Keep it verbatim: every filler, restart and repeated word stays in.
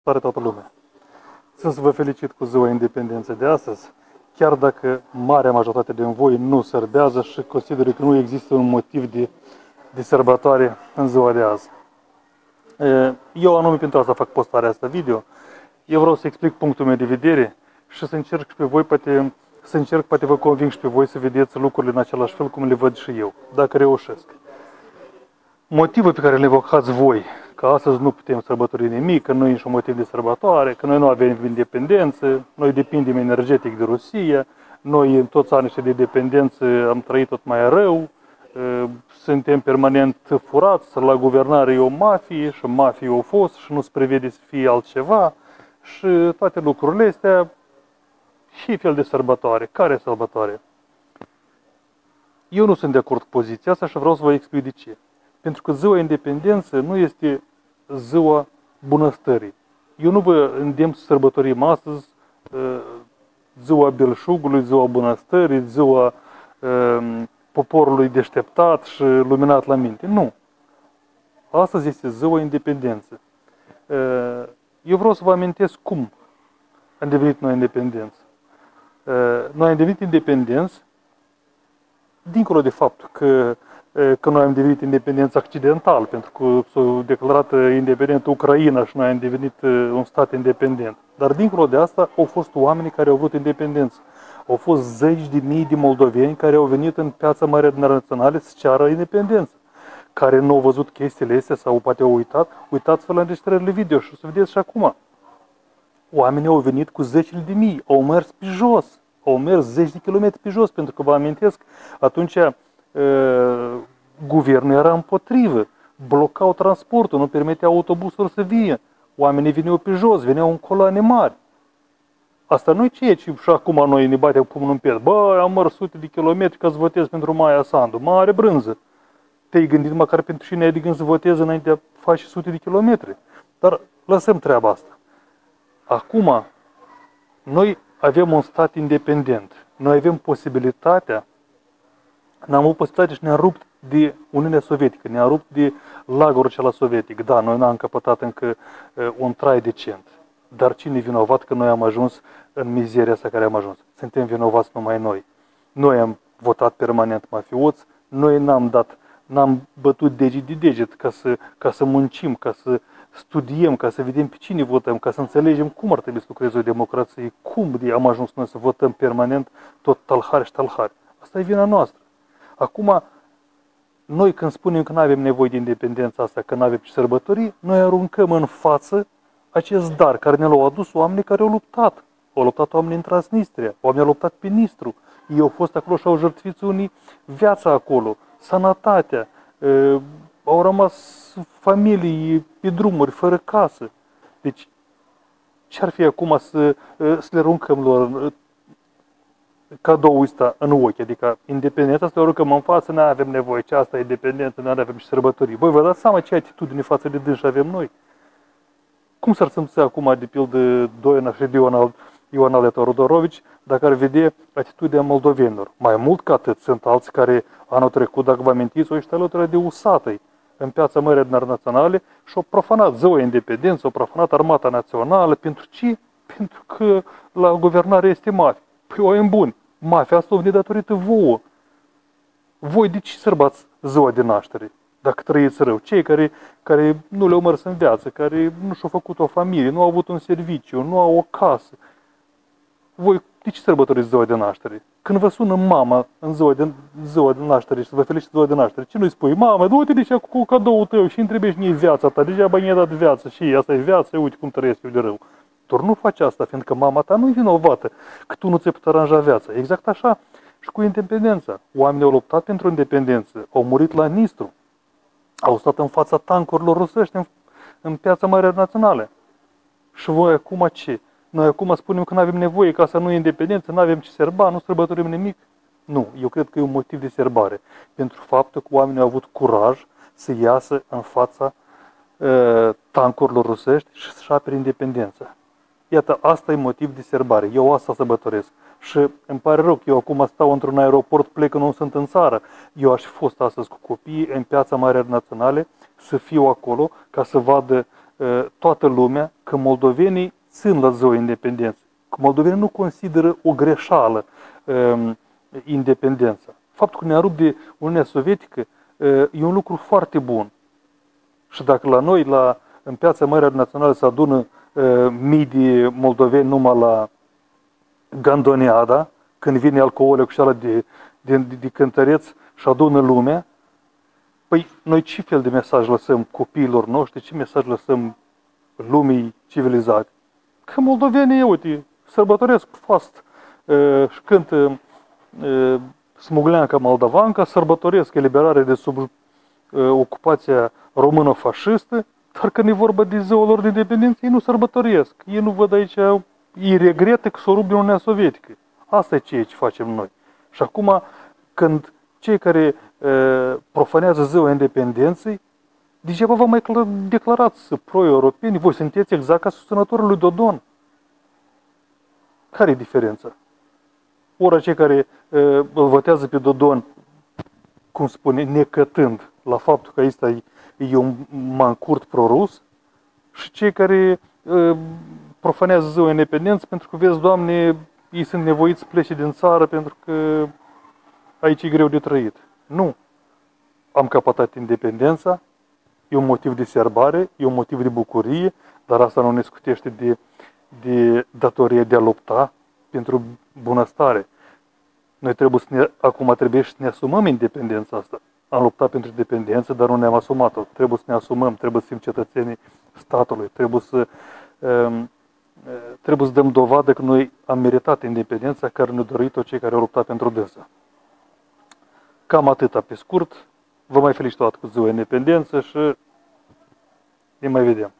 Salutare toată lumea! Țin să vă felicit cu ziua independenței de astăzi, chiar dacă marea majoritate din voi nu sărbează și consideră că nu există un motiv de, de sărbătoare în ziua de azi. Eu anume pentru asta fac postarea asta video. Eu vreau să explic punctul meu de vedere și să încerc și pe voi, poate, să încerc, poate vă conving și pe voi să vedeți lucrurile în același fel cum le văd și eu, dacă reușesc. Motivul pe care le evocați voi, că astăzi nu putem sărbători nimic, că nu e niciun motiv de sărbătoare, că noi nu avem independență, noi depindem energetic de Rusia, noi în toți anii de dependență am trăit tot mai rău, suntem permanent furați, la guvernare e o mafie și mafie au fost și nu se prevede să fie altceva și toate lucrurile astea și fel de sărbătoare. Care sărbătoare? Eu nu sunt de acord cu poziția asta și vreau să vă explic de ce. Pentru că ziua independență nu este ziua bunăstării. Eu nu vă îndemn să sărbătorim astăzi ziua belșugului, ziua bunăstării, ziua poporului deșteptat și luminat la minte. Nu. Astăzi este ziua independență. Eu vreau să vă amintesc cum am devenit noi independenți. Noi am devenit independenți dincolo de faptul că că noi am devenit independenți accidental, pentru că s-a declarat independentă Ucraina și noi am devenit un stat independent. Dar dincolo de asta au fost oamenii care au vrut independență. Au fost zeci de mii de moldoveni care au venit în Piața Mare Adunare Națională să ceară independență. Care nu au văzut chestiile astea sau poate au uitat, uitați-vă la înregistrările video și o să vedeți și acum. Oamenii au venit cu zecile de mii, au mers pe jos, au mers zeci de kilometri pe jos, pentru că vă amintesc, atunci guvernul era împotrivă, blocau transportul, nu permitea autobusul să vie. Oamenii veneau pe jos, veneau în coloane mari. Asta nu e ceea ce și acum noi ne batem cu pumnul în piept. Bă, am mers sute de kilometri ca să votez pentru Maia Sandu. Mare brânză. Te-ai gândit măcar pentru cine ai de gând să votezi înainte de a face sute de kilometri. Dar lăsăm treaba asta. Acum, noi avem un stat independent. Noi avem posibilitatea N-am avut posibilitate și ne-am rupt de Uniunea Sovietică, ne-am rupt de lagărul acela sovietic. Da, noi n-am căpătat încă un trai decent. Dar cine e vinovat că noi am ajuns în mizeria asta care am ajuns? Suntem vinovați numai noi. Noi am votat permanent mafioți, noi n-am dat, n-am bătut deget de deget ca să, ca să muncim, ca să studiem, ca să vedem pe cine votăm, ca să înțelegem cum ar trebui să lucreze o democrație, cum de am ajuns noi să votăm permanent tot talhari și talhari. Asta e vina noastră. Acum, noi când spunem că nu avem nevoie de independența asta, că nu avem ce sărbători, noi aruncăm în față acest dar care ne l-au adus oamenii care au luptat. Au luptat oamenii în Transnistria, oamenii au luptat pe Nistru. Ei au fost acolo și au jertfit unii viața acolo, sănătatea, au rămas familii pe drumuri, fără casă. Deci, ce-ar fi acum să, să le aruncăm lor cadoul ăsta în ochi, adică independența asta o aruncăm în față, nu avem nevoie, ce asta e independență, nu avem și sărbătorii. Băi, vă dați seama ce atitudine față de dânsi avem noi? Cum s-ar simți acum, de pildă, Doina și Ioan, Ioan Aleta Rodorovici, dacă ar vedea atitudinea moldovenilor? Mai mult ca atât, sunt alții care anul trecut, dacă vă amintiți, o ăștia alături de Usatăi în Piața Mării Adunării Naționale și au profanat ziua independență, au profanat Armata Națională. Pentru ce? Pentru că la guvernare este mafie. Păi, oameni buni, mafia asta o vine datorită vouă. Voi de ce sărbați ziua de naștere? Dacă trăiți rău. Cei care, care nu le-au mers în viață, care nu și-au făcut o familie, nu au avut un serviciu, nu au o casă. Voi de ce sărbătoriți ziua de naștere? Când vă sună mama în ziua de, ziua de naștere și să vă felicite ziua de naștere, ce nu-i spui? Mamă, du-te de cu, cu cadoul tău și întrebești mie viața ta. Deja bă, mi-ai dat viață și asta e viața, uite cum trăiesc eu de rău. Doar nu faci asta, fiindcă mama ta nu e vinovată că tu nu ți-ai putut aranja viața. Exact așa și cu independența. Oamenii au luptat pentru independență, au murit la Nistru, au stat în fața tancurilor rusești în, în Piața Mare Națională. Și voi acum ce? Noi acum spunem că nu avem nevoie, ca să nu e independență, nu avem ce serba, nu sărbătorim nimic. Nu, eu cred că e un motiv de serbare. Pentru faptul că oamenii au avut curaj să iasă în fața uh, tancurilor rusești și să-și apere independența. Iată, asta e motiv de serbare. Eu asta sărbătoresc. Și îmi pare rău că eu acum stau într-un aeroport, plec că nu sunt în țară. Eu aș fi fost astăzi cu copiii în Piața Mare Naționale, să fiu acolo, ca să vadă toată lumea că moldovenii țin la ziua independenței. Că moldovenii nu consideră o greșeală independența. Faptul că ne-a rupt de Uniunea Sovietică e un lucru foarte bun. Și dacă la noi, la, în Piața Mării Națională, se adună mii de moldoveni numai la Gandoniada, când vine alcoolul cu șala de, de, de, de cântăreț și adună lumea, păi noi ce fel de mesaj lăsăm copiilor noștri, ce mesaj lăsăm lumii civilizate? Că moldovenii, uite, sărbătoresc fast și cântă Smugleanca Moldavanca, sărbătoresc eliberarea de sub ocupația română-fascistă, dar când e vorba de ziua lor de independență, ei nu sărbătoresc. Ei nu văd aici, ei regretă că s-o rup din Uniunea Sovietică. Asta e ceea ce facem noi. Și acum, când cei care uh, profanează ziua independenței, degeaba vă mai declarați pro-europeni, voi sunteți exact ca susținătorul lui Dodon. Care e diferența? Ora cei care uh, îl votează pe Dodon, cum spune, necătând la faptul că ăsta e, e un mancurt pro-rus, și cei care uh, profanează ziua independenței pentru că, vezi, Doamne, ei sunt nevoiți să plece din țară pentru că aici e greu de trăit. Nu. Am capătat independența, e un motiv de sărbare, e un motiv de bucurie, dar asta nu ne scutește de, de datorie de a lupta pentru bunăstare. Noi trebuie să ne, acum trebuie să ne asumăm independența asta. Am luptat pentru independență, dar nu ne-am asumat-o. Trebuie să ne asumăm, trebuie să fim cetățenii statului, trebuie să, um, trebuie să dăm dovadă că noi am meritat independența care ne-a dorit-o cei care au luptat pentru dânsa. Cam atâta pe scurt. Vă mai felicitat cu ziua independență și ne mai vedem.